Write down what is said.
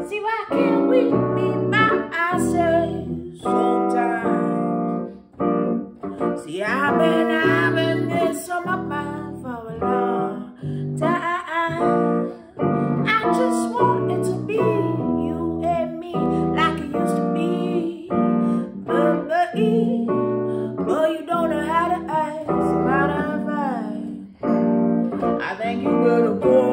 See, why can't we be by ourselves sometimes? See, I've been this on my mind for a long time. I just want it to be you and me like it used to be. But you don't know how to act. As a matter of fact, I think you better go